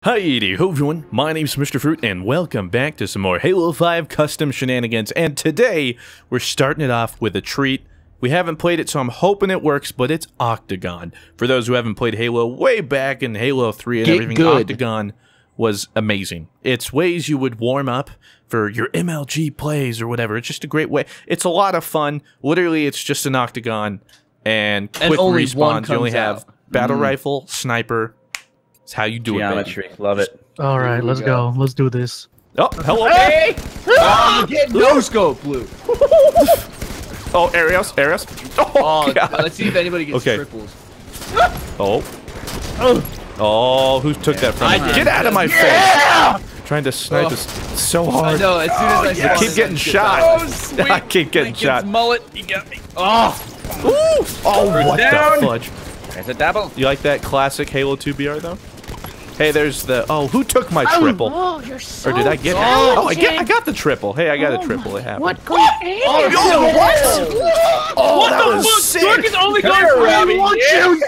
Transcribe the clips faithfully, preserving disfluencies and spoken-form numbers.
Hi-de ho everyone, my name's Mister Fruit and welcome back to some more Halo five custom shenanigans, and today we're starting it off with a treat. We haven't played it, so I'm hoping it works, but it's Octagon. For those who haven't played Halo way back in Halo three and Get everything, good. Octagon was amazing. It's ways you would warm up for your M L G plays or whatever. It's just a great way. It's a lot of fun. Literally, it's just an Octagon and quick And only one respawns. You only comes have out. battle Mm. rifle, sniper. It's how you do Geometry, it, baby. love it. All right, Here we let's go. Let's do this. Oh, hello. Hey! Oh, you get no scope, Blue. Oh, Arios, Arios. Oh, Oh, God. let's see if anybody gets Okay. triples. Oh. Oh, who took that from I me? did. Get out of my Yeah! face. Trying to snipe Oh. us so I hard. know, as soon as I You saw keep it, getting I shot. Oh, sweet. I keep getting Lincoln's shot. mullet, you got me. Oh, Ooh. Oh, what down. the fudge. there's a double. You like that classic Halo two B R, though? Hey, there's the... Oh, who took my triple? Oh, you're so Or did I get it? talented. Oh, I, get, I got the triple. Hey, I got Oh a triple. It happened. What going on? Oh, yo, what? Oh, What that the was fuck? sick. Dark is only Come going here, for Robbie. you. Watch you,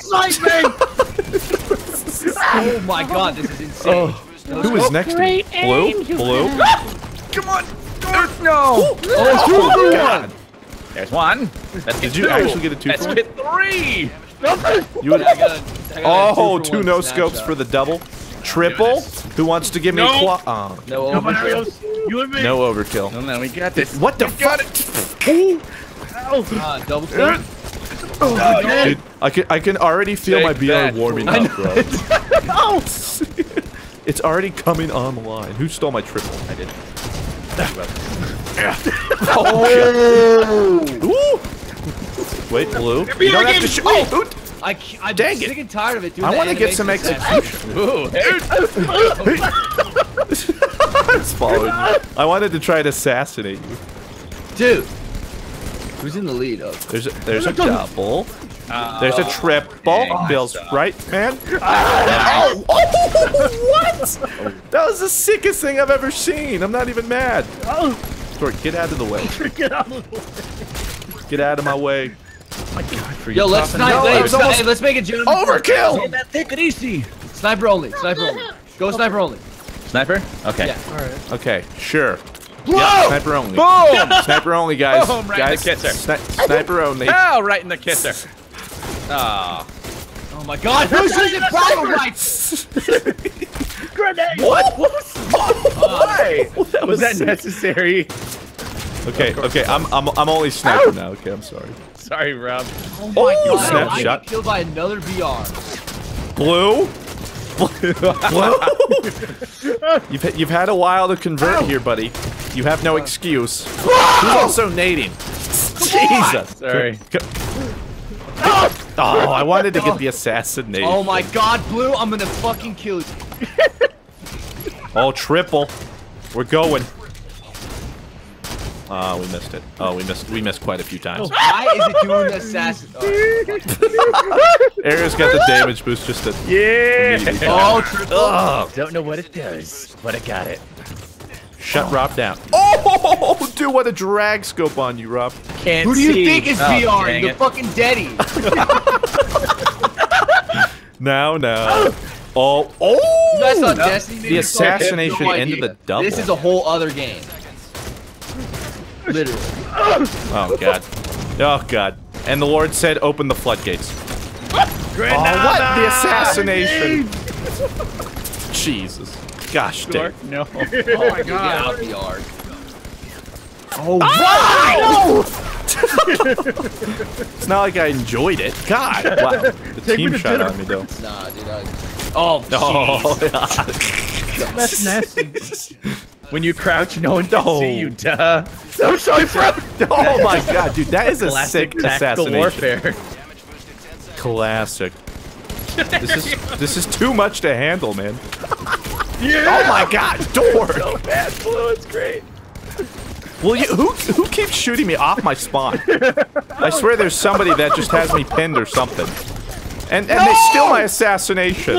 Oh my god, this is insane. Oh, who was next to me? Great Blue? aim, you Blue? have. Come on. No. Oh, oh God. There's one. Let's Did you actually get a two Let's for get three. You would... I got a, I got Oh, a two, for two one no snapshot. scopes for the double. Triple? Who wants to give me a No. qua- oh, No overkill. You and me. no overkill. No, no, we got this. What the fuck? Uh, double kill. Dude, I can I can already feel Take my B R that. warming I up, bro. It's already coming online. Who stole my triple? I did. Oh, Ooh. Wait, Blue. You don't have to shoot. Oh, ooh. I, ca- I'm Dang sick it. and tired of it. Doing I the want to get some animation execution. Ooh, hey. It's following you. I wanted to try to assassinate you. Dude. Who's in the lead? Oh. There's a, there's a double. Uh, There's a triple. dang. Feels right, man. Oh, oh, what? That was the sickest thing I've ever seen. I'm not even mad. Stork, get out of the way. Get out of the way. Get out of my way. Yo, let's snipe. No, hey, that was sni- almost- hey, let's make it Jim. Overkill! Take it easy. Sniper only. Sniper only. Go sniper only. Sniper? Okay. All right. Okay, sure. Whoa! Yeah, sniper only. Boom! Sniper only, guys. Boom, right in guys, the kisser. sni sniper only. Oh, right in the kisser. Oh. Oh my god, who's using battle rifles? Grenade. What? What was Why? that? Was that necessary? Okay, okay, I'm I'm I'm only sniper now. Okay, I'm sorry. Sorry, Rob. Oh my god, I snapshot. get killed by another V R. Blue? Blue? you've, you've had a while to convert here, buddy. You have no excuse. Who's also nading? Jesus. Sorry. Oh, I wanted to get the assassination. Oh my god, Blue, I'm gonna fucking kill you. Oh, triple. We're going. Oh, we missed it. Oh, we missed we missed quite a few times. Why is it doing the assassin? Oh, Ariel's got the damage boost just to... yeah. Oh, triple. Ugh. Don't know what it does, but I got it. Shut Rob down. Oh, dude, what a drag scope on you, Rob. Can't Who do you see. think is Oh, V R? dang The it. fucking Deddy. Now, now. Oh, oh! You guys saw Destiny? The assassination No into idea. the double. This is a whole other game. Literally. Oh, God. Oh, God. And the Lord said, open the floodgates. Oh, what? The assassination. Jesus. Gosh dang. No. Oh my god. Get out V R. Oh, wow! It's not like I enjoyed it. God. Wow. The team shot on me, though. Nah, dude. I... Oh, Oh, That's nasty. When you crouch, no one can No. see you, duh. I'm sorry, Fred. Oh, my God, dude. That is a Classic sick tactical assassination. warfare. Classic. This is this is too much to handle, man. Yeah. Oh my God, door. So bad, Blue. It's great. Well, you, who who keeps shooting me off my spawn? I swear there's somebody that just has me pinned or something. And and they steal my assassination.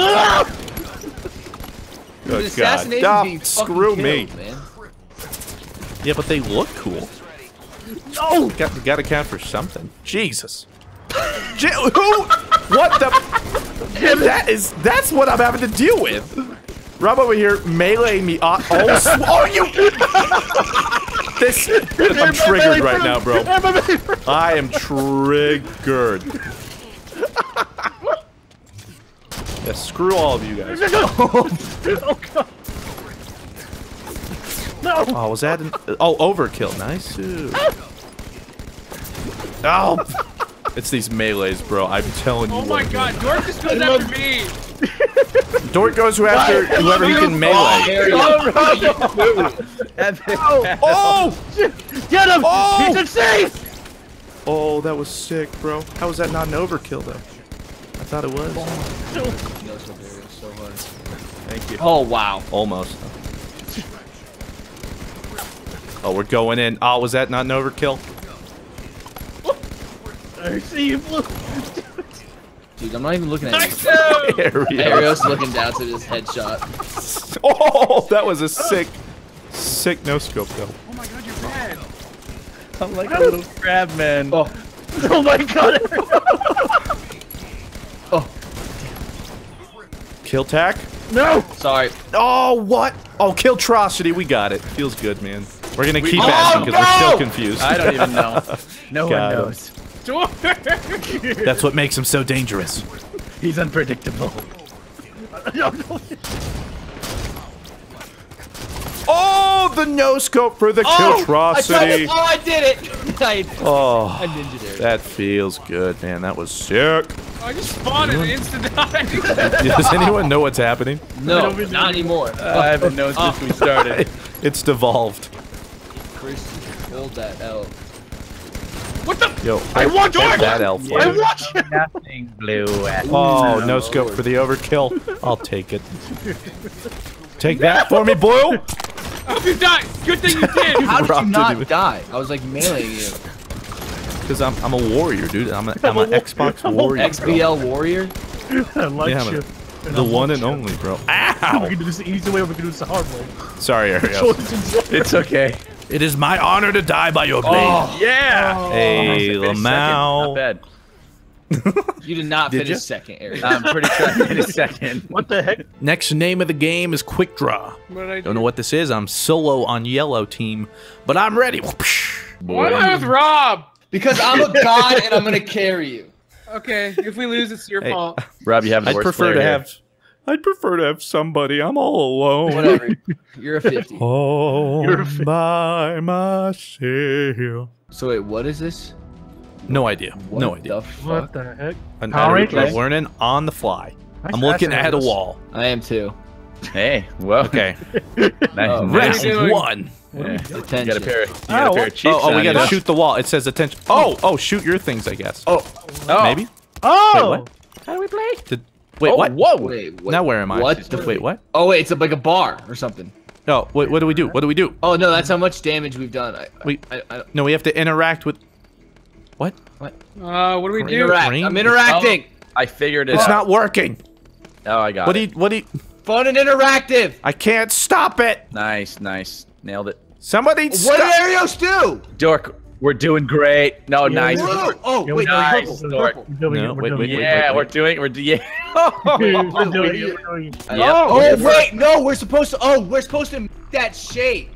Good The God. assassination Ah, being screw fucking me. killed, man. Yeah, but they look cool. Oh, got got to count for something. Jesus. J who? What the? That is that's what I'm having to deal with. Rob over here melee me. Uh, oh, sw- oh, you! This. I'm triggered right now, bro. I am triggered. Yeah, screw all of you guys. Oh god. No. Oh, was that an... Oh, overkill. Nice. Ooh. Oh! It's these melees, bro. I'm telling you. Oh my what. god, Dork just goes after me! Dork goes who after whoever he can melee. Oh! Get him! Oh! He's insane! Oh, that was sick, bro. How was that not an overkill, though? I thought it was. Thank you. Oh wow. Almost. Oh, we're going in. Oh, was that not an overkill? I see you, Blue. Dude, I'm not even looking at you. There we go. Arios looking down to his headshot. Oh, that was a sick, sick no scope, though. Oh my god, you're bad. I'm like a little crab man. Oh. Oh my god. Oh. Kill tack. No. Sorry. Oh, what? Oh, Killtrocity. We got it. Feels good, man. We're gonna keep Oh, asking because no! we're still confused. I don't even know. No Got one him. knows. That's what makes him so dangerous. He's unpredictable. Oh, the no scope for the Killtrocity. Oh, I did it! I, Oh, I ninja there. that feels good, man. That was sick. I just spawned and instant die. Does anyone know what's happening? No, not anymore. I haven't known since we started. It's devolved. Chris, hold that L. What the? Yo, I watch get it! that elf. I watch it! Nothing blue. Oh, no scope for the overkill. I'll take it. Take that for me, Blue. I hope you died. Good thing you did. How did Rob you didn't not even- die? I was like meleeing you. Because I'm, I'm a warrior, dude. I'm, a, I'm an Xbox warrior. X B L warrior? I like Yeah, you. man. The one and only, bro. We Ow! can do this the easy way or we can do this the hard way. Sorry, Ariel. It's okay. It is my honor to die by your blade. Oh, Yeah. Hey, Finished second. Lamau. Not bad. you did not Did finish ya? second, Ariel. I'm pretty sure I finished second. What the heck? Next name of the game is Quick Draw. What did I do? Don't know what this is. I'm solo on yellow team, but I'm ready. Why am I with Rob? Because I'm a god and I'm gonna carry you. Okay, if we lose, it's your Hey. fault. Rob, you have the I'd worst prefer player to here. have. I'd prefer to have somebody. I'm all alone. Whatever. You're a fifty. All You're a fi- by myself. So wait, what is this? No idea. What no the idea. fuck? What the heck? I'm, Power I'm Rangers? learning on the fly. Nice I'm looking ass at a ass. wall. I am too. Hey, well, Okay. nice. Oh, Round nice. doing? one. Yeah. You got a Attention. pair. You got Oh, a pair what? of cheeks Oh, oh, we on gotta you. shoot the wall. It says attention. Oh, oh, shoot your things, I guess. Oh, oh. Maybe. Oh! Wait, what? How do we play? Did, wait, Oh, what? Whoa. Wait, what? Now where am I? What? the- Wait, what? Oh wait, it's a, like a bar or something. No, wait, what do we do? What do we do? Oh no, that's how much damage we've done. I, We- I, I, I, No, we have to interact with. What? Uh, what do we do? interact. Green? I'm interacting. I figured it It's out. not working. Oh, I got What do it. you? What do you? Fun and interactive. I can't stop it. Nice, nice. Nailed it. Somebody What stop. did Arios do? Dork, we're doing great. No, nice. Blue. Oh Yeah, wait, we're no, doing purple. it. Dork. Purple. We're doing No, it. We're wait, doing wait, it. wait. Yeah, we're doing. We're yeah. We're doing it. Oh, We're idiot. doing it. Yep. Oh wait, no, we're supposed to. Oh, we're supposed to make that shape.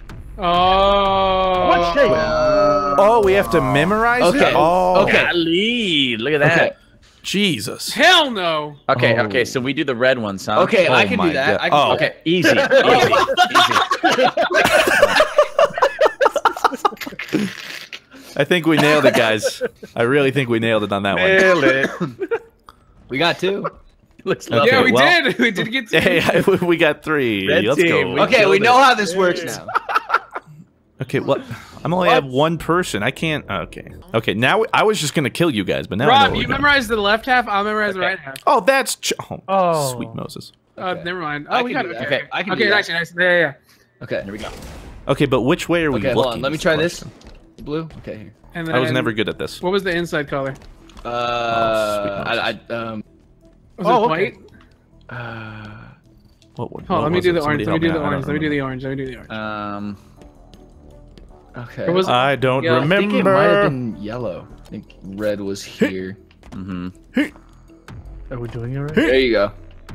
Oh. What shape? Oh, we have to memorize Okay. it. Oh, Okay. Golly, look at that. Okay. Jesus. Hell no. Okay, Oh. okay, so we do the red ones, huh? Okay, I Oh can my do that. God. I can, Oh. okay. Easy, easy, easy. I think we nailed it, guys. I really think we nailed it on that one. Nailed it. We got two. Looks Okay, lovely. Yeah, we well- did. We did get to. Hey, we got three. Red Let's team, go. we- Okay, we killed know it. how this works now. Okay, what? I'm only have one person. I can't. Okay. Okay. Now I was just gonna kill you guys, but now I know Rob, what you we're doing. memorize the left half. I'll memorize the Okay. right half. Oh, that's. Ch oh, Oh. sweet Moses. Uh, Okay. never mind. I Oh, we can got do it. that. Okay, Okay, I can okay, do nice, that. nice. Yeah, yeah, yeah. Okay. Here we go. Okay, but which way are we Okay, looking? hold on. Let me is the try this. question. Blue. Okay, here. And I was then- never good at this. What was the inside color? Uh, Oh, I, I, um, Was Oh, it okay. white? uh, What, what, Hold what on, let me was do it? the Somebody orange. Let me help do the out. I orange. don't Let me do the remember. orange. Let me do the orange. Um. okay. Or was it- I don't Yeah, I I think it might have remember. been yellow. I think red was here. Mm-hmm. Are we doing it right? There you go.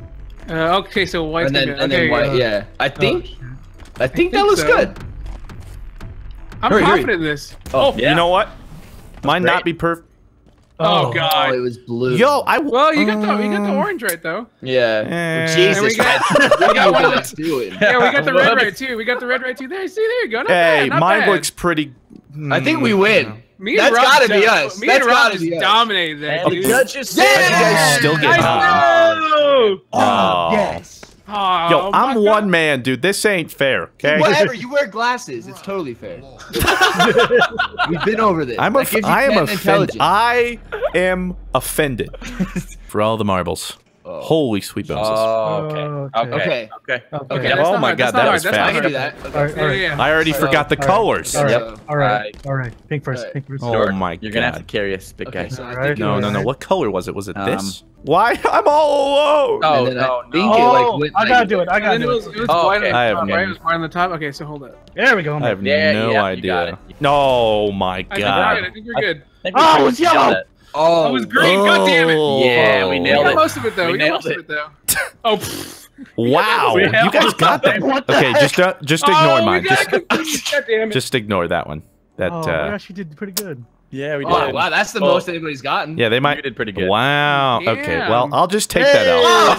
Uh, okay, so white. And then, okay, and then okay, white. uh, Yeah. I think. I think that think looks so. good. I'm Hurry, hurry. confident in this. Oh, You know what? Might not be perfect. Oh, Oh, god. it was blue. Yo, I. Well, you got the you got the um, orange right though. Yeah. Eh. Jesus, And we got- man. we got one of What are you doing? Yeah, we got the What? red right too. We got the red right too. There, see, there you go. Not Hey, bad, not mine bad. looks pretty. I think we win. Me and That's Rob gotta be do- us. Me That's and Rob gotta just be us. dominated that, And dude. the judges Yeah! said You guys still get Nice. hot. No! Oh. Yes. Oh, Yo, my I'm God. one man, dude. This ain't fair. Okay. Whatever. You wear glasses. It's totally fair. We've been over this. I'm That aff- gives you I am ten offended. intelligence. I am offended for all the marbles. Oh. Holy sweet bones. Oh, okay. Okay. Okay. Okay. Okay. Okay, Yeah, that's oh not my hard, God, that's that not was hard, I fast. can do that's that. All right, Okay. all Yeah, right. yeah. I already So- forgot the all right. colors. All right. Yep. All right. Alright. All right. Pink first. Alright. Pink first. Oh my You're gonna have to God. carry us, big Okay, guy. so I Alright. think No, it no, was- no. What color was it? Was it Um, this? Why? I'm all alone. Oh, uh, and then no, I think Oh, it like went I like, gotta do it. I And gotta then it do was, it. it was Oh, white okay. on I the have top, no- right? It was white on the top. Okay, so hold up. There we go. I have Yeah, no yeah, you got idea. it. No, my I think we're God. good. I think we're good. I think we Oh, should it's nail yellow. that. Oh, It was green. God damn it. Oh. Yeah, we We nailed got it. most of it though. We We, got nailed most of it. it though. Oh, pfft. Wow, We you have guys got that. What the Okay, heck? just uh, just Oh, ignore we mine. got Just confused. God damn it. just ignore that one. That Oh, uh, we actually did pretty good. yeah, we Oh, wow, that's the Well, most anybody's gotten. Yeah, they You might. did pretty good. Wow. Okay. Damn. Well, I'll just take that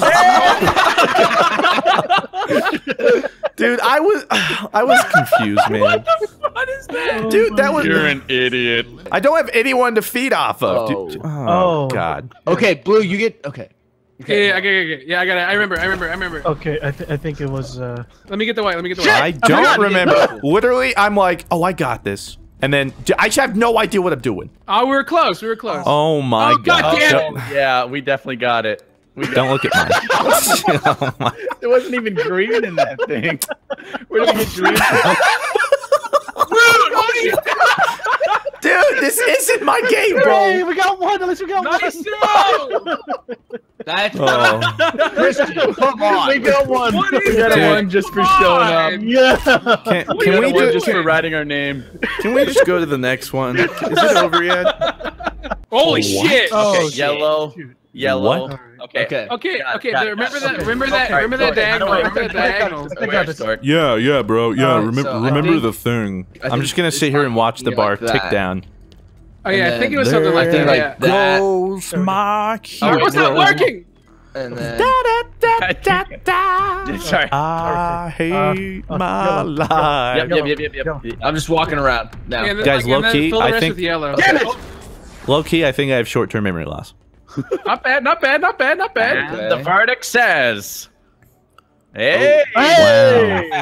out. Dude, I was I was confused, man. What is that? Dude, that was. You're an idiot. I don't have anyone to feed off of. Oh. Dude. Oh, Oh. God. Okay, Blue, you get okay. Yeah, Okay. yeah, okay, okay, yeah, I got it. I remember. I remember. I remember. Okay, I, th I think it was. Uh... Let me get the white. Let me get the white. I forgot don't to get remember. purple. Literally, I'm like, oh, I got this, and then j- I just have no idea what I'm doing. Oh, we were close. We were close. Oh my Oh, God! God damn Don't, Yeah, we definitely got it. We got don't look at mine. Oh my- There wasn't even green in that thing. Where did we get green from? Dude, this isn't my game, Hey, bro. we got one. At least we got Nice one. throw! That's Oh. Christian. Come on. We got one. What is We got Dude. a one just for showing up. on? Yeah. Can, What can are we you One do, just can, for writing our name. can we just go to the next one? Is it over yet? Holy What? shit! Oh, Okay, shit. yellow, yellow. What? Okay. Okay. Okay, Got it, okay, got it, remember got it. that, remember that, remember that Okay, diagonal, okay, remember that I got it. diagonal. I got this. Start. Yeah, yeah, bro. Yeah, Alright, remember so I remember think- the thing. I I'm think just gonna this sit here and might watch the be bar like tick that. down. Oh yeah, I And think it was then something like there that. like Yeah. that. Goes my Oh, what's not working? And then Sorry. I hate Uh, uh, my yellow. life. Yep, yep, yep, yep, yep. Go. I'm just walking around now. And then, Guys, like, and then low-key, fill the I rest think- with yellow. Damn it! Low key, I think I have short term memory loss. Not bad, not bad, not bad, not bad. And Okay. the verdict says. Hey! Hey.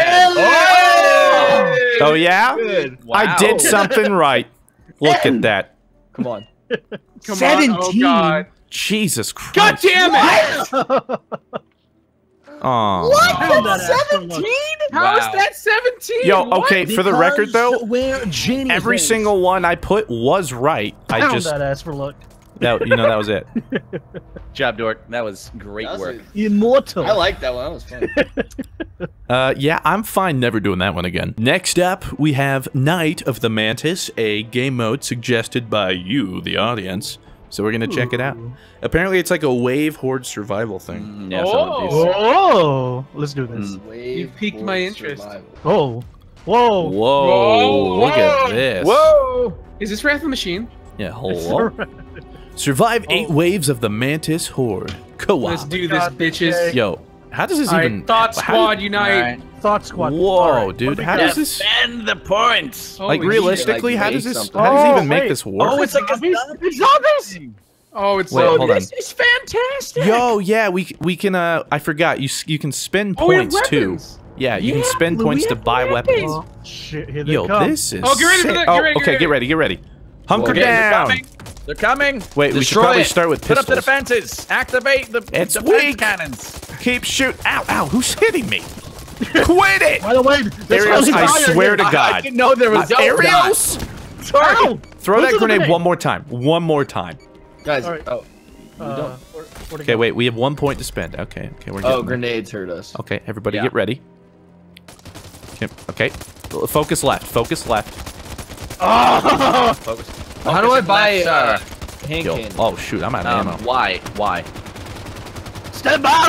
Hey! Oh yeah, Good. I did something right. Look at that. Come on. Come seventeen. on, oh god. Jesus Christ. God damn it! Aw. Found that ass for luck. How is Wow. that seventeen? Yo, What? okay, for the record though, where Jenny every single one I put was right. I Pound just that ass for luck. that you know that was it. Good job, Dork. That was great That was work. Immortal. I like that one. That was fun. Uh, yeah, I'm fine never doing that one again. Next up, we have Night of the Mantis, a game mode suggested by you, the audience. So we're gonna check it out. Apparently, it's like a wave horde survival thing. Mm, yeah, some of these. Oh, let's do this. Wave You've piqued my interest. survival. Oh, whoa. Whoa, Whoa, look at whoa, this. Whoa! Is this Wrath of the Machine? Yeah, hello. Survive eight Oh. waves of the Mantis horde. Co-op. Let's do this, God, bitches. okay. Yo, how does this All even? right, Thought how- Squad unite. Alright. Thought squad. Whoa, All right, dude, what do we how got? does this? Defend the points. Like Holy realistically, like, how make does this? something. How does it Oh, even make wait. this work? Oh, it's like a Zombies? zombie. It's zombies! Oh, it's Wait, so. hold on. This is fantastic. Yo, yeah, we we can. Uh, I forgot. You s- you can spend Oh, we have points too. weapons. Yeah, you can Yeah, spend Blue, points we to have buy weapons. Oh, shit, here they Yo, come. this is. Oh, get ready for sick. the- get Oh, ready, get okay, ready. get ready, get ready. Hunker Okay, they're down. coming. They're coming. Wait, we should Destroy probably it. start with Put up the pistols. defenses. Activate the It's defense weak. cannons. Keep shoot. Ow, ow! Who's hitting me? Quit it! By the way, there's Ariels, only I fire swear to here. God. I didn't know there was Uh, no Ariels, Ow! throw Who's that the grenade grenade? one more time. One more time. Guys, All right. oh, Uh, where- where'd it Okay, go? wait. We have one point to spend. Okay, okay, we're getting oh, there. grenades hurt us. Okay, everybody Yeah. get ready. Okay, okay, focus left. Focus left. Focus. How do I buy left, uh, sir. hand Yo, candy? oh shoot, I'm out of Um, ammo. why? Why? Stand back!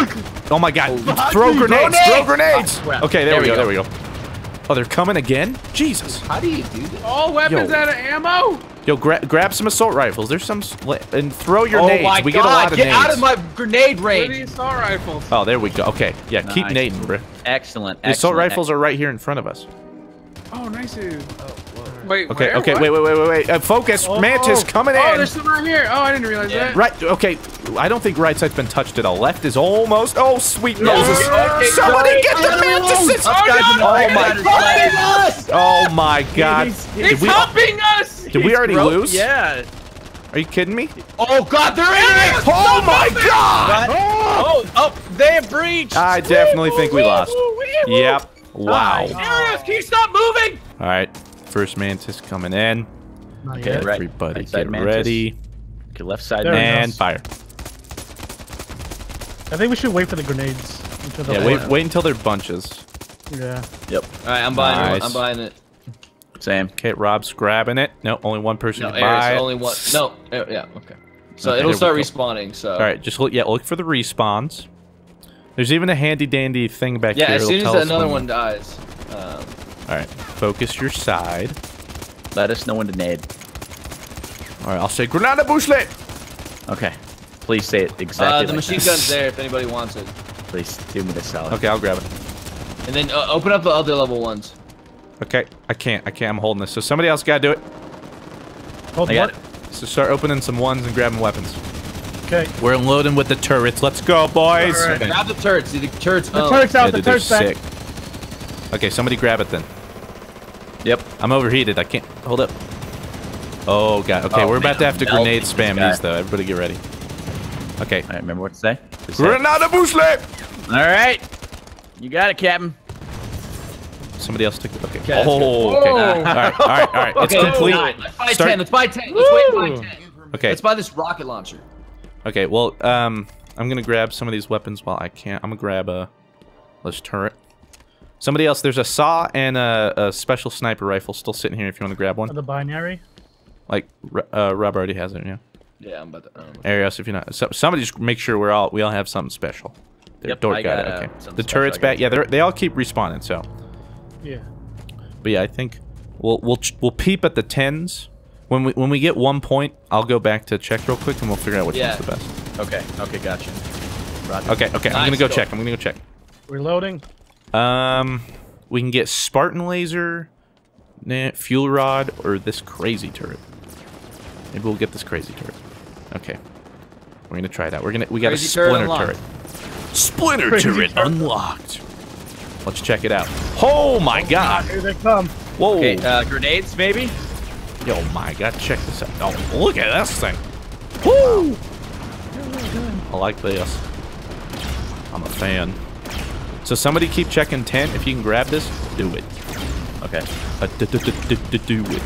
Oh my god. Oh, Throw grenades! Throw grenades! grenades! Oh, Okay, there, there we we go, go. there we go. Oh, they're coming again? Jesus. How do you do this? All weapons Yo. out of ammo. Yo, gra grab some assault rifles. There's some... s- And throw your Oh nades. my We god, get a lot of get nades. out of my grenade Where are the range! assault rifles? Oh, there we go. Okay, yeah, keep Nice. nading, bro. Excellent. The assault excellent, rifles are right here in front of us. Oh, nice. Dude. Wait, Okay, where? okay, What? wait, wait, wait, wait, wait. Uh, focus, Oh, Mantis coming Oh, in. there's some right here. Oh, I didn't realize Yeah. that. Right, okay. I don't think right side's been touched at all. Left is almost. Oh, sweet No. noses. Okay, Somebody right. get the Mantises. Oh, no, Oh no, my no, god. Oh my god. He's Did we, humping us. did we already Bro, lose? Yeah. Are you kidding me? Oh god, they're in it! Oh my god. Oh, oh, they have breached. I definitely think we lost. Yep. Wow. Arius, can you stop moving? All right. First Mantis coming in. Not Okay, yet. right. Everybody Right side get Mantis. ready. Okay, left side. There it man. And goes. fire. I think we should wait for the grenades. Until the Yeah, wait, wait until they're bunches. Yeah. Yep. Alright, I'm buying Nice. it. I'm buying it. Same. Okay, Rob's grabbing it. No, only one person No, can buy Arius, it. only one. No, uh, yeah, okay. So Okay, it'll there start we go. respawning, so. All right, just look. Yeah, look for the respawns. There's even a handy dandy thing back Yeah, here. as It'll soon tell as us another when- one dies. Um, All right, focus your side. Let us know when to nade. All right, I'll say Granada Bushlet. Okay. Please say it exactly. uh, the like machine that. gun's there if anybody wants it. Please do me the salad. Okay, I'll grab it. And then uh, open up the other level ones. Okay, I can't. I can't. I'm holding this. So somebody else gotta do it. Hold I got what? it. So start opening some ones and grabbing weapons. Okay. We're loading with the turrets. Let's go, boys. All right. Grab the turrets. The turrets. The oh. turret's out. Yeah, the dude, they're turret's back. sick. Okay, somebody grab it then. Yep. I'm overheated. I can't. Hold up. Oh god. Okay, Oh, we're about man, to have to I'm grenade melting spam this guy. these though. Everybody get ready. Okay. All right. Remember what to say. Just say it. Granada Bushlet. All right. You got it, Captain. Somebody else took it. Okay. Okay, Oh, let's okay. go. All right, all right, all right. It's Okay, complete. nine. Let's buy Start- ten. Let's buy ten. Let's wait and buy ten. Okay. Let's buy this rocket launcher. Okay. Well, um, I'm gonna grab some of these weapons while I can't. I'm gonna grab a this turret. Somebody else. There's a saw and a, a special sniper rifle still sitting here. If you want to grab one, The binary. like uh, Rob already has it. Yeah. Yeah, I'm about to. I don't know. Arios, if you're not, so, somebody just make sure we're all we all have something special. There, Yep, Dork I got, got, it. uh, Okay. something The special. turret's I got back. a Yeah, they they all keep respawning. So, Yeah. but yeah, I think we'll we'll ch- we'll peep at the tens. When we when we get one point, I'll go back to check real quick and we'll figure out which Yeah. one's the best. Okay. Okay. Gotcha. Roger. Okay, okay. I'm Nice, gonna go go. check. I'm gonna go check. Reloading. Um, we can get Spartan laser, nah, fuel rod, or this crazy turret. Maybe we'll get this crazy turret. Okay, we're gonna try that. We're gonna we got Crazy a turret splinter unlocked. turret. Splinter Crazy turret turret. unlocked. Let's check it out. Oh my god! Here they come. Whoa! Okay. Uh, grenades, maybe. Yo, my god! Check this out. Oh, look at this thing. Woo! I like this. I'm a fan. So somebody keep checking ten. If you can grab this, do it. Okay. Uh, do, do, do, do, do, do it.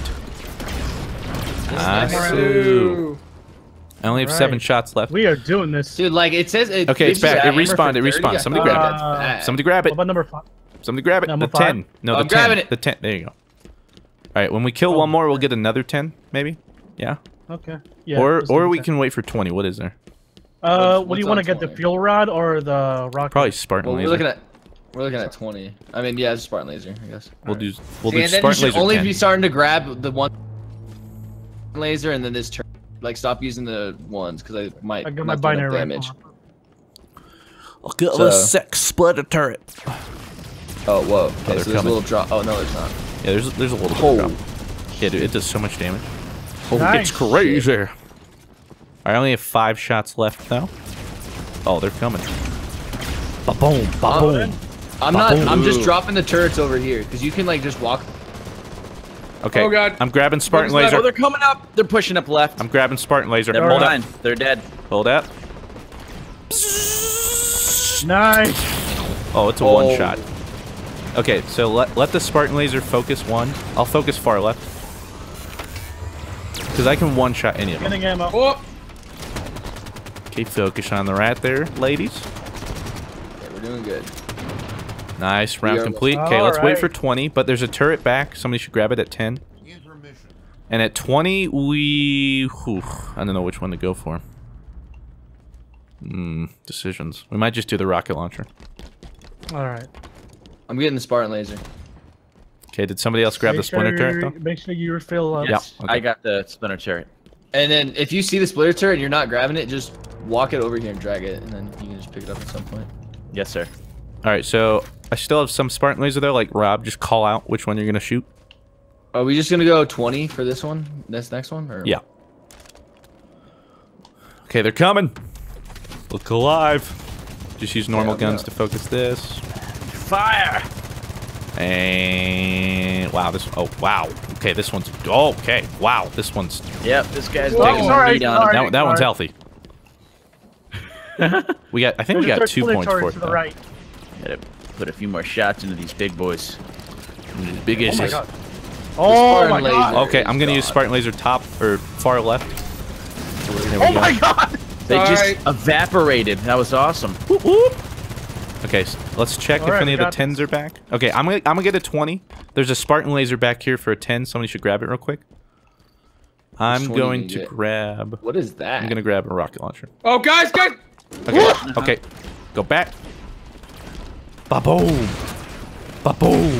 nice. Nice. Ooh. I only have Right. seven shots left. We are doing this. Dude, like it says. It Okay, it's gives you back. that It hammer respawned, for it thirty. respawned. I Somebody feel grab like it. that's bad. Somebody grab What it. about number five? Somebody grab it. Number The ten. five? No, Oh, the I'm ten. grabbing it. The ten. There you go. All right. When we kill Oh. one more, we'll get another ten, maybe. Yeah. Okay. Yeah. or let's or do we that. can wait for twenty. What is there? Uh, What's- what do you what's want to on get? The twenty? fuel rod or the rocket? Probably Spartan Well, we're laser. looking at. We're looking at twenty. I mean, yeah, it's Spartan laser, I guess. we'll do. We'll See, do and then you Spartan should laser only ten. be starting to grab the one laser, and then this turn. Like, stop using the ones because I might. I got my not do enough binary damage. rifle. I'll get So- a six splitter turret. Oh, whoa. Okay, they're so there's a coming. little drop. Oh no, there's not. Yeah, there's there's a little Oh. bit of drop. Yeah, dude, it does so much damage. Nice. It's crazy. I only have five shots left though. Oh, they're coming. Ba boom, ba boom. I'm not. I'm just Ba-boom. dropping the turrets over here because you can like just walk. Okay. Oh, God. I'm grabbing Spartan Oh, laser. they're coming up. They're pushing up left. I'm grabbing Spartan laser. They're Hold up. behind. They're dead. Hold up. Nice. Oh, it's a Oh. one shot. Okay, so let let the Spartan laser focus one. I'll focus far left. Because I can one shot any of them. Getting ammo. Oh, Okay, focus on the right there, ladies. Yeah, we're doing good. Nice, round are- complete. Okay, let's wait Alright. for twenty, but there's a turret back. Somebody should grab it at ten. And at twenty, we... Whew, I don't know which one to go for. Hmm, decisions. We might just do the rocket launcher. All right. I'm getting the Spartan laser. Okay, did somebody else grab Make the splinter sure, turret though? Make sure you refill up. Yes, okay. I got the splinter turret. And then if you see the splitter turret and you're not grabbing it, just walk it over here and drag it, and then you can just pick it up at some point. Yes, sir. All right, so I still have some Spartan laser there. Like Rob, just call out which one you're gonna shoot. Are we just gonna go twenty for this one? This next one? Or? Yeah. Okay, they're coming. Look alive. Just use normal Yeah, guns yeah. to focus this. Fire! And wow, this. Oh wow. Okay, this one's. Oh, okay. Wow, this one's. Yep, this guy's Whoa, taking sorry, the lead on sorry. him. That, that one's Alright. healthy. We got. I think we There's a got third two splinter points turret for it. to the though. right. Gotta put a few more shots into these big boys. Big Oh my issues. god. Oh Spartan my god. laser. Okay, I'm gonna use God. Spartan laser top or far left. There we Oh go. my god. They just Alright. evaporated. That was awesome. Whoop, whoop. Okay, so let's check if Alright, any we of the got tens are back. Okay, I'm gonna I'm gonna get a twenty. There's a Spartan laser back here for a ten. Somebody should grab it real quick. I'm twenty going you to get? grab. What is that? I'm gonna grab a rocket launcher. Oh, guys, guys. Okay, okay, go back. Ba boom, ba boom.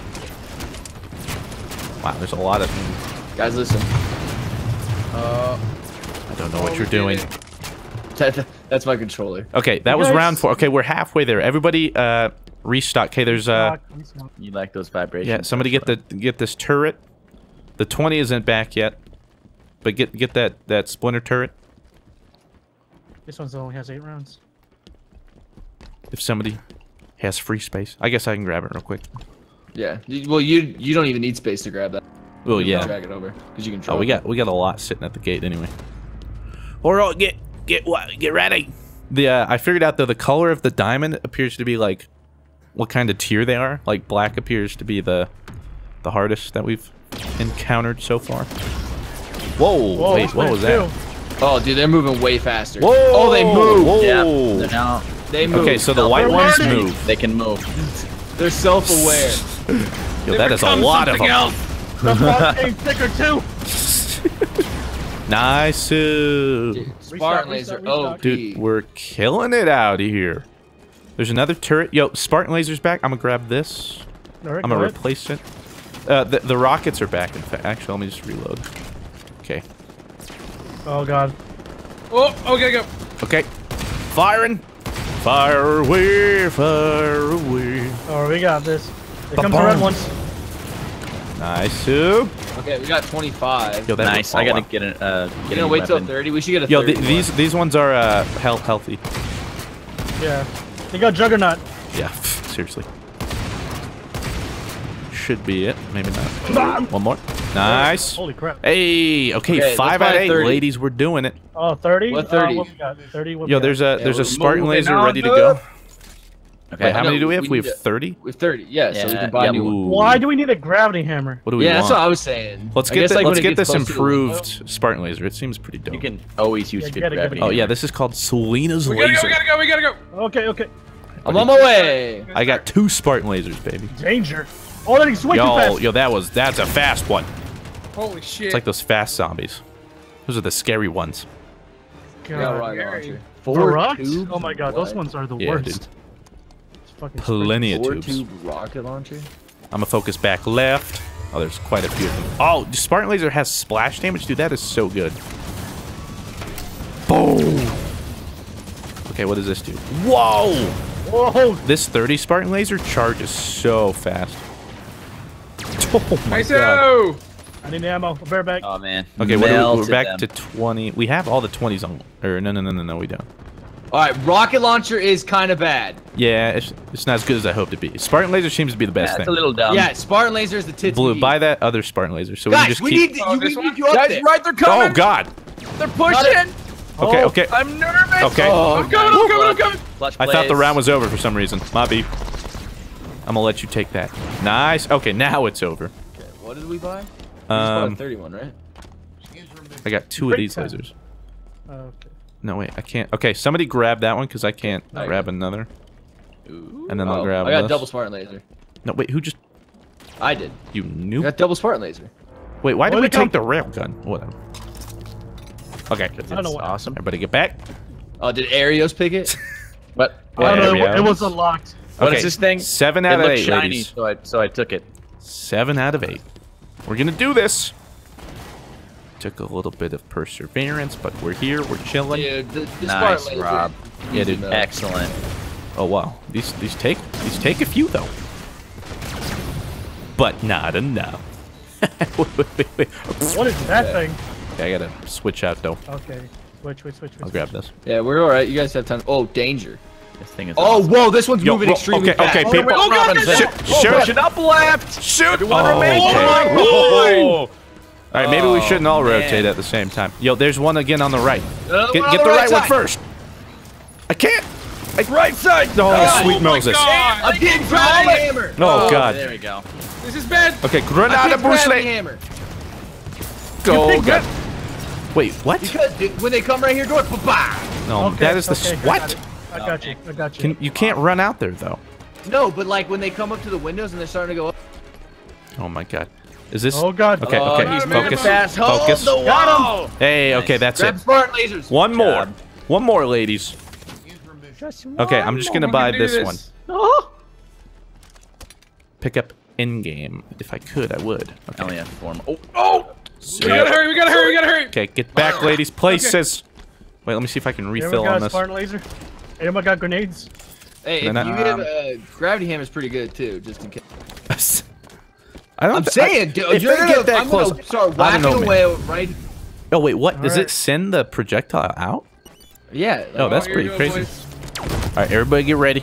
Wow, there's a lot of. Guys, listen. I don't know what Oh, you're we did doing. it. That, that's my controller. Okay, that You was guys- round four. Okay, we're halfway there. Everybody, uh, restock. Okay, there's uh. You like those vibrations? Yeah, somebody get the get this turret. The twenty isn't back yet, but get get that that splinter turret. This one only has eight rounds. If somebody has free space, I guess I can grab it real quick. Yeah. You- Well, you you don't even need space to grab that. Well, You can yeah. Drag it over because you can. Oh, drop we it. got we got a lot sitting at the gate anyway. All right, get get what get ready. The uh, I figured out though the color of the diamond appears to be like what kind of tier they are. Like black appears to be the the hardest that we've encountered so far. Whoa! Whoa, wait, what was that? Oh, dude, they're moving way faster. Whoa! Oh, they move. Whoa! Yeah. They're now They move. Okay, so the white They're ones learning. move. they can move. They're self-aware. Yo, that is a lot of them. The boss getting thicker too. Nice. uh, Spartan Restock, laser. restock, Oh, restock. Dude, we're killing it out here. There's another turret. Yo, Spartan laser's back. I'm gonna grab this. All right, I'm go gonna ahead. replace it. Uh, the, the rockets are back, in fact. Actually, let me just reload. Okay. Oh god. Oh, okay, go. Okay. Firing. Fire away, fire away. Oh, we got this. Here comes the Ba-bum. red ones. Nice. uh, Okay, we got twenty-five. Yo, that Nice. oh, I gotta wow. get a. Uh, You're get gonna a wait till weapon. thirty. We should get a Yo, th thirty. these these ones are uh health healthy. Yeah. They got Juggernaut. Yeah, seriously. Should be it. Maybe not. One more. Nice. Holy crap. Hey, okay, Okay, five let's out of buy eight, thirty. ladies, we're doing it. Oh, thirty? What thirty? Uh, what we got? thirty? What we Yo, got? there's a there's a we're Spartan moving laser on ready to up. go. Okay. Wait, how I many know, do we have? we We need have to- thirty. With thirty, yeah, so we Yeah, can buy yeah, new. Ooh. Why do we need a gravity hammer? What do we Yeah, want? that's what I was saying. Let's I get guess, the, like, when let's it get gets this close to the window- improved Spartan laser. It seems pretty dope. You can always use Yeah, good gotta give it gravity. a- Oh yeah, this is called Selena's We gotta laser. go, we gotta go, we gotta go. Okay, okay. I'm on my way. I got two Spartan lasers, baby. Danger. Oh, that is way too Yo, fast. yo, that was that's a fast one. Holy shit. It's like those fast zombies. Those are the scary ones. Yeah, God. rocket Gary. launcher. Varrock? tubes? Oh my god, those What? ones are the Yeah, worst. dude. It's fucking Plenty of Four tubes. tube rocket launcher. I'm gonna focus back left. Oh, there's quite a few of them. Oh, Spartan laser has splash damage, dude. That is so good. Boom. Okay, what does this do? Whoa! Whoa! This thirty Spartan laser charges so fast. Oh my Nice. god. I need ammo. I'll bear back. Oh man. Okay, what are we, we're Melted back them. to twenty. We have all the twenties on. Or no, no, no, no, no, we don't. All right, rocket launcher is kind of bad. Yeah, it's, it's not as good as I hoped to be. Spartan laser seems to be the best Yeah, it's thing. a little dumb. yeah, Spartan laser is the tits. Blue, we need. buy that other Spartan laser so we Guys, can just we keep. need to, Oh, you, this we one? need you up Guys, there. right, they're coming. Oh god. They're pushing. Okay, Oh, okay, I'm nervous. okay. Oh, I'm coming, I'm coming, I'm coming. Clutch I thought the plays. round was over for some reason. My beef. I'm gonna let you take that. Nice. Okay, now it's over. Okay, what did we buy? We just bought Um, a thirty-one, right? I got two of Break these time. lasers. Okay. No, wait, I can't. Okay, somebody grab that one because I can't I grab got it. another. Ooh. And then I'll Oh, grab I got this. double Spartan laser. No, wait, who just. I did. You I knew? got double Spartan laser. Wait, why did Where'd we it come take the railgun? Whatever. Okay, I don't know what. Awesome. everybody get back. Oh, did Arios pick it? What? I What, don't know. Arios? It was unlocked. what Okay, is this thing? seven It out of looked eight, shiny, ladies. so I so I took it. Seven out of eight. We're gonna do this. Took a little bit of perseverance, but we're here. We're chilling. Dude, the, the Nice, Spartan laser. Rob. Yeah, dude. No. Excellent. Oh wow, these these take these take a few though, but not enough. wait, wait, wait, wait. What is that thing? Okay, I gotta switch out though. Okay. Switch, switch, switch, switch. I'll grab this. Yeah, we're alright. You guys have time. Oh, danger. This thing is. Oh, awesome. whoa, this one's Yo, moving whoa, extremely okay, fast. okay, Oh, people- wait, Oh, God, Robinson. God, Shoot! Oh, shoot! pushing up left. Shoot! Everyone oh, remain okay. behind. Oh. All right, maybe we Oh, shouldn't all man. rotate at the same time. Yo, there's one again on the right. Another Get, one on get the the right right one side. first. I can't. I, Right side. oh, God. sweet Oh my Moses. God. I'm getting gravity hammer. Oh, God. There we go. This is bad. Okay, I'm Granada getting gravity Bruce hammer. Go. God. Wait, what? Because dude, when they come right here, door, ba No, Okay, that is the okay, s- I what? got it. I got you. I got you. Can you can't run out there though? No, but like when they come up to the windows and they're starting to go up. Oh my God. Is this? Oh, God. Okay, Oh, okay. He's moving Focus. fast. Hold Focus. the wall. Hey, okay, that's Grab it. Spartan lasers. One more. job. One more, ladies. Okay, I'm just gonna We buy can do this one. Pick up in game. If I could, I would. I Okay. only have four more. Oh, oh. We gotta hurry. We gotta hurry. We gotta hurry. Okay, get back, ladies. Places. Wait, let me see if I can Anyone refill got on a this. Spartan laser? Anyone got grenades? Hey, if And then you I- get Um, a uh, gravity hammer, is pretty good too, just in case. I don't. I'm thi- saying, I, dude, if you're they gonna, get that I'm close, gonna start I whacking don't know, man. away right. Oh wait, what? Does it Alright. send the projectile out? Yeah. Oh, that's here pretty we go, crazy. boys. All right, everybody, get ready.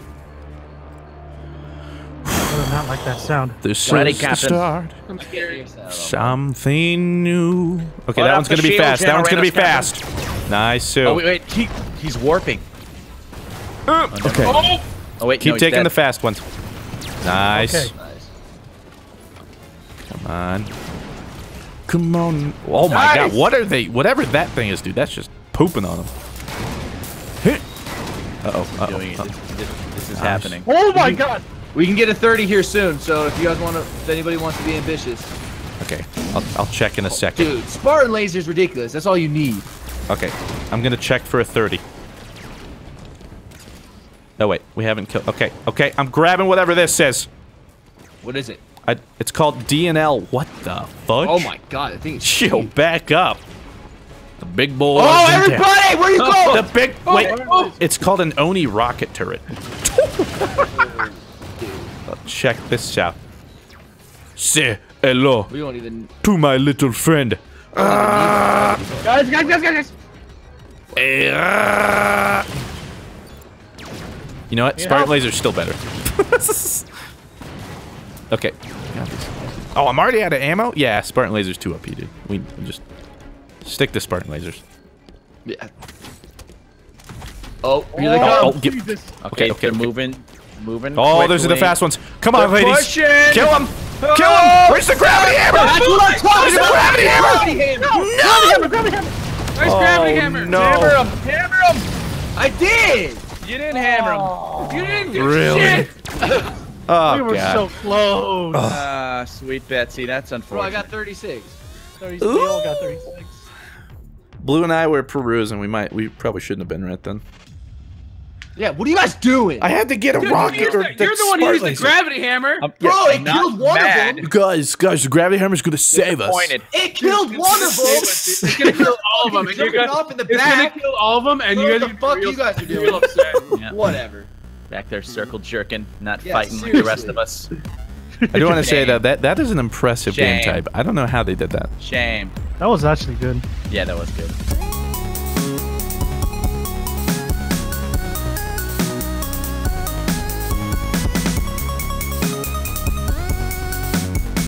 I do not like that sound. This Ready, is the Captain. start. I'm scared. Something new. Okay, Put that up one's the gonna be shield fast. That one's gonna be generators, fast. Nice, Sue. Oh wait, wait. He, he's warping. Uh, okay. Oh, Oh wait, Keep no, he's taking dead. the fast ones. Nice. Okay. Nice. Come on. Come on. Oh my God, what are they? Whatever that thing is, dude. That's just pooping on them. Uh oh. Uh Doing it. oh. This, this, this is Nice. happening. Oh, my God. We can get a thirty here soon, so if you guys want to, if anybody wants to be ambitious, Okay, I'll, I'll check in a second. dude, Spartan laser is ridiculous. That's all you need. Okay, I'm gonna check for a thirty. Oh wait, we haven't killed. Okay, okay, I'm grabbing whatever this says. What is it? I, it's called D N L. What the fudge? Oh my God, I think it's. Chill, back up. The big boy. Oh, everybody, where you going? The big. Wait, oh. it's called an Oni rocket turret. Check this out. Say hello We don't even. to my little friend. Guys, guys, guys, guys, guys. You know what? Need Spartan help? Laser's still better. Okay. Got this. Oh, I'm already out of ammo? Yeah, Spartan Laser's too O P, dude. We we just stick to Spartan Lasers. Yeah. Oh, here they Oh, come. oh, get- Jesus. Okay, okay, they're okay. moving, moving. Oh, those are the quickly. fast ones. Come on, They're ladies. pushing. Kill him! Kill him! Where's the gravity hammer? That's what I'm talking Where's the about. gravity hammer? Gravity hammer. Hammer, grab a hammer. nice Oh, gravity hammer. no. Hammer him! Hammer him! I did. You didn't hammer him. You didn't do Really? shit. Oh, We were God. so close. Ah, sweet Betsy, that's Bro, I unfortunate. got thirty-six. thirty, we all got thirty-six. Blue and I were perusing. We might, we probably shouldn't have been right then. Yeah, what are you guys doing? I had to get a Dude, rocket. you're, or the, you're the one who used the gravity hammer. I'm- Bro, yeah, it not killed one mad. of them. Guys, guys, the gravity hammer's gonna save us. Disappointed. It killed one of them. It's gonna kill all of them. And you Jumping guys, up in the it's gonna back. kill all of them, and So you what guys the fuck real, you guys are doing? real upset. Yeah. Whatever. Back there, circle jerking, not Yeah, fighting like the rest seriously. of us. I do want to say Shame. that, that that is an impressive game Shame. type. I don't know how they did that. Shame. That was actually good. Yeah, that was good.